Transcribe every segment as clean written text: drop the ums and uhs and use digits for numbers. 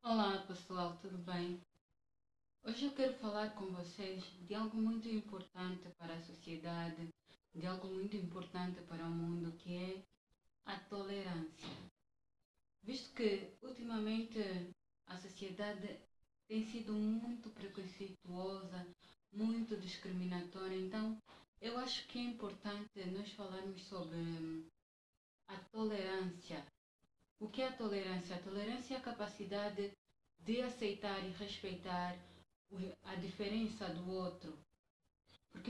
Olá pessoal, tudo bem? Hoje eu quero falar com vocês de algo muito importante para a sociedade, de algo muito importante para o mundo, que é a tolerância. Visto que ultimamente a sociedade tem sido muito preconceituosa, muito discriminatória, então eu acho que é importante nós falarmos sobre a tolerância. O que é a tolerância? A tolerância é a capacidade de aceitar e respeitar a diferença do outro. Porque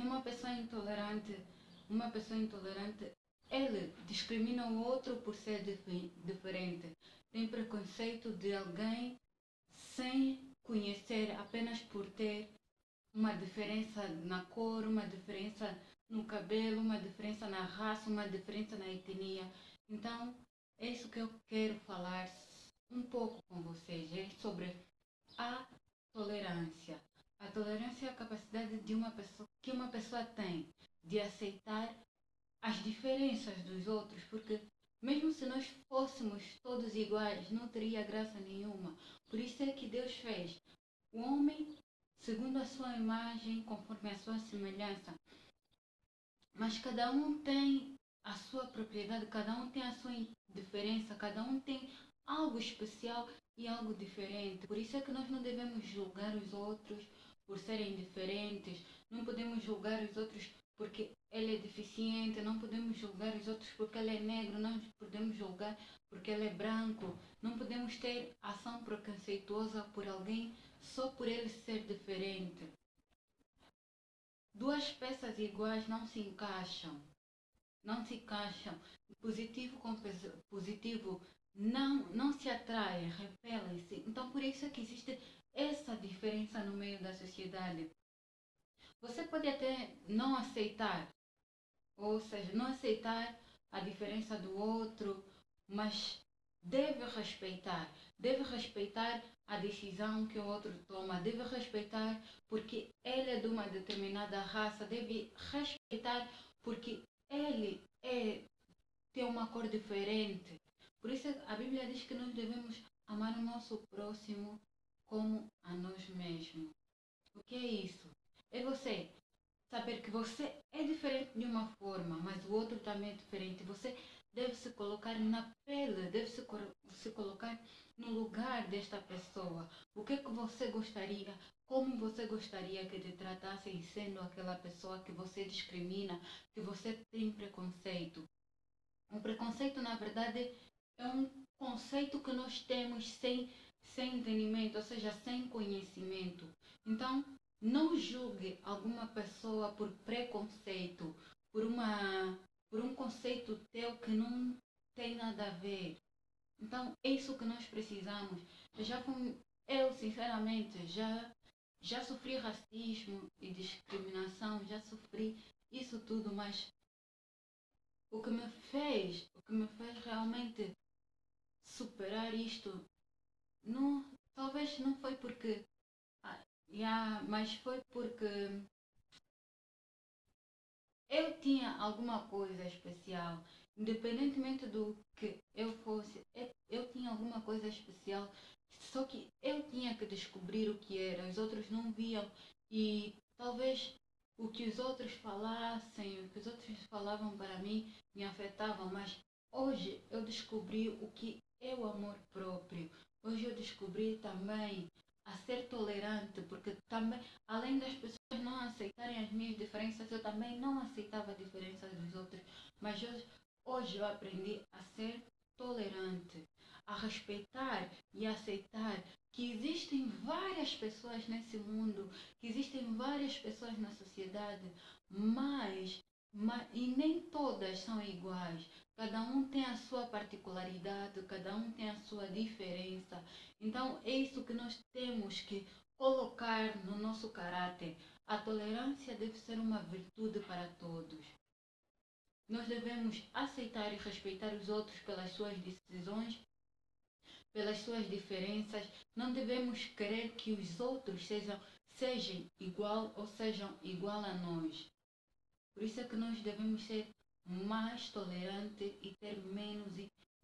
uma pessoa intolerante, ele discrimina o outro por ser diferente. Tem preconceito de alguém sem conhecer, apenas por ter uma diferença na cor, uma diferença no cabelo, uma diferença na raça, uma diferença na etnia. Então, é isso que eu quero falar um pouco com vocês, é sobre a tolerância. A tolerância é a capacidade que uma pessoa tem de aceitar as diferenças dos outros, porque mesmo se nós fôssemos todos iguais, não teria graça nenhuma. Por isso é que Deus fez o homem segundo a sua imagem, conforme a sua semelhança. Mas cada um tem a sua propriedade, cada um tem a sua diferença, cada um tem algo especial e algo diferente. Por isso é que nós não devemos julgar os outros por serem diferentes, não podemos julgar os outros porque ele é deficiente, não podemos julgar os outros porque ele é negro, não podemos julgar porque ele é branco, não podemos ter ação preconceituosa por alguém só por ele ser diferente. Duas peças iguais não se encaixam, não se encaixam. Positivo com positivo não se atraem, repelem-se. Então por isso é que existe essa diferença no meio da sociedade. Você pode até não aceitar, ou seja, não aceitar a diferença do outro, mas deve respeitar a decisão que o outro toma, deve respeitar porque ele é de uma determinada raça, deve respeitar porque ele tem uma cor diferente. Por isso a Bíblia diz que nós devemos amar o nosso próximo como a nós mesmos. O que é isso? É você saber que você é diferente de uma forma, mas o outro também é diferente. Você deve se colocar na pele, deve se colocar no lugar desta pessoa. O que é que você gostaria? Como você gostaria que te tratassem sendo aquela pessoa que você discrimina, que você tem preconceito? O preconceito, na verdade, é um conceito que nós temos sem entendimento, ou seja, sem conhecimento. Então, não julgue alguma pessoa por preconceito, por por um conceito teu que não tem nada a ver. Então, é isso que nós precisamos. Eu já fui, eu sinceramente já sofri racismo e discriminação, já sofri isso tudo, mas o que me fez realmente superar isto, não, talvez não foi porque, mas foi porque eu tinha alguma coisa especial, independentemente do que eu fosse, eu tinha alguma coisa especial, só que eu tinha que descobrir o que era, os outros não viam e talvez o que os outros falassem, o que os outros falavam para mim me afetavam, mas hoje eu descobri o que é o amor próprio. Hoje eu descobri também a ser tolerante, porque também, além das pessoas não aceitarem as minhas diferenças, eu também não aceitava as diferenças dos outros. Mas hoje eu aprendi a ser tolerante, a respeitar e aceitar que existem várias pessoas nesse mundo, que existem várias pessoas na sociedade, e nem todas são iguais. Cada um tem a sua particularidade, cada um tem a sua diferença. Então é isso que nós temos que colocar no nosso caráter. A tolerância deve ser uma virtude para todos. Nós devemos aceitar e respeitar os outros pelas suas decisões, pelas suas diferenças. Não devemos querer que os outros sejam igual ou sejam igual a nós. Por isso é que nós devemos ser mais tolerantes e ter menos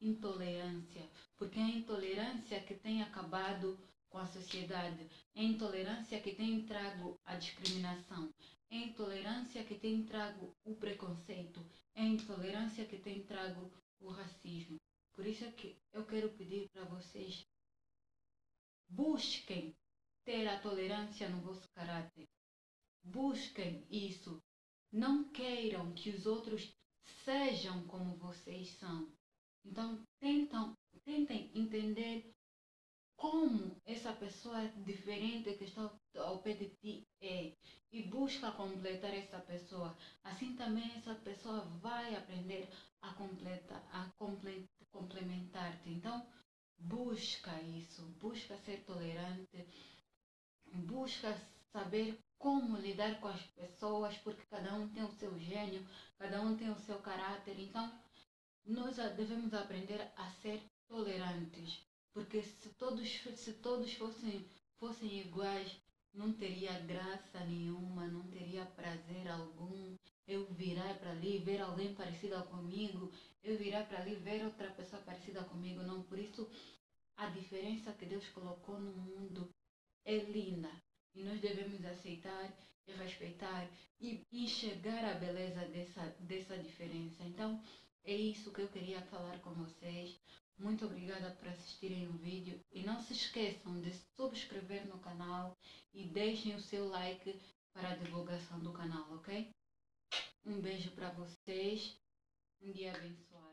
intolerância, porque é a intolerância que tem acabado com a sociedade, é a intolerância que tem trago a discriminação, é a intolerância que tem trago o preconceito, é a intolerância que tem trago o racismo. Por isso é que eu quero pedir para vocês, busquem ter a tolerância no vosso caráter. Busquem isso. Não queiram que os outros sejam como vocês são. Então, tentem entender como essa pessoa diferente que está ao pé de ti é e busca completar essa pessoa. Assim também essa pessoa vai aprender a complementar-te. Então, busca isso, busca ser tolerante, busca saber como lidar com as pessoas, porque cada um tem o seu gênio, cada um tem o seu caráter. Então, nós devemos aprender a ser tolerantes, porque se todos fossem iguais, não teria graça nenhuma, não teria prazer algum. Eu virar para ali, ver alguém parecido comigo, eu virar para ali, ver outra pessoa parecida comigo, não. Por isso, a diferença que Deus colocou no mundo é linda e nós devemos aceitar e respeitar e enxergar a beleza dessa diferença. Então, é isso que eu queria falar com vocês. Muito obrigada por assistirem o vídeo e não se esqueçam de subscrever no canal e deixem o seu like para a divulgação do canal, ok? Um beijo para vocês, um dia abençoado.